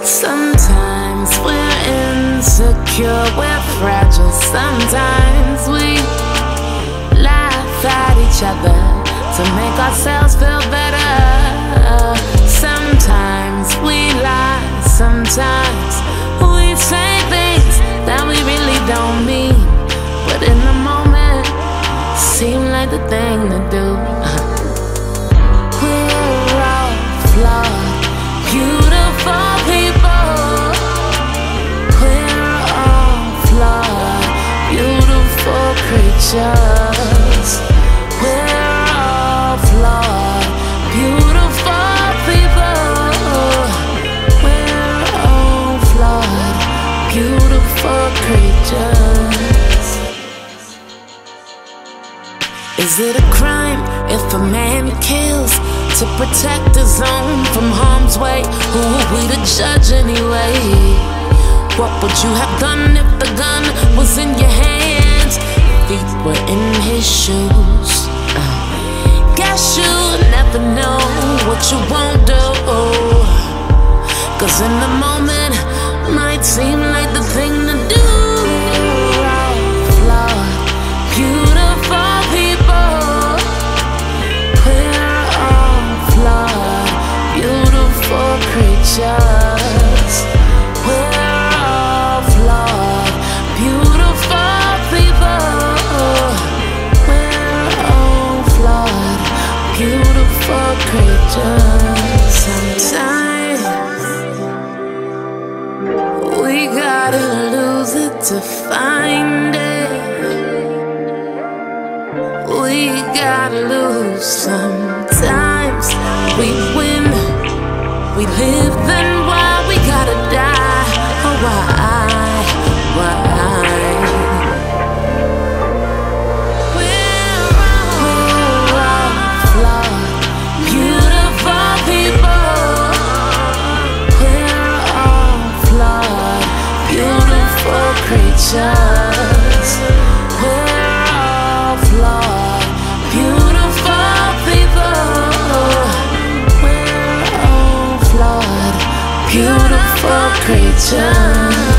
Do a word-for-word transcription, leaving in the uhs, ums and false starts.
Sometimes we're insecure, we're fragile. Sometimes we laugh at each other to make ourselves feel better. Sometimes we lie, sometimes we say things that we really don't mean, but in the moment, seem like the thing to do. We're all flawed, beautiful people. We're all flawed, beautiful creatures. We're all flawed, beautiful people. We're all flawed, beautiful creatures. Is it a crime if a man kills to protect his own from harm's way? Who are we to judge anyway? What would you have done if the gun was in your hands? Feet were in his shoes. uh, Guess you'll never know what you won't do, cause in the moment might seem like the thing to do. We're all flawed, beautiful people. We're all flawed, beautiful creatures. We're all flawed, beautiful people. We're all flawed, beautiful creatures. Sometimes we gotta lose it to find it. We gotta lose. Sometimes we win, we live, then why we gotta die? Oh, why, why? We're all flawed, beautiful people. We're all flawed, beautiful creatures. We're all flawed, beautiful people. We're all flawed, beautiful creatures.